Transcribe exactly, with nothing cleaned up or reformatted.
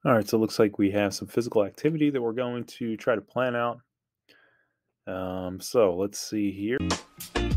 All right, so it looks like we have some physical activity that we're going to try to plan out. Um, so let's see here.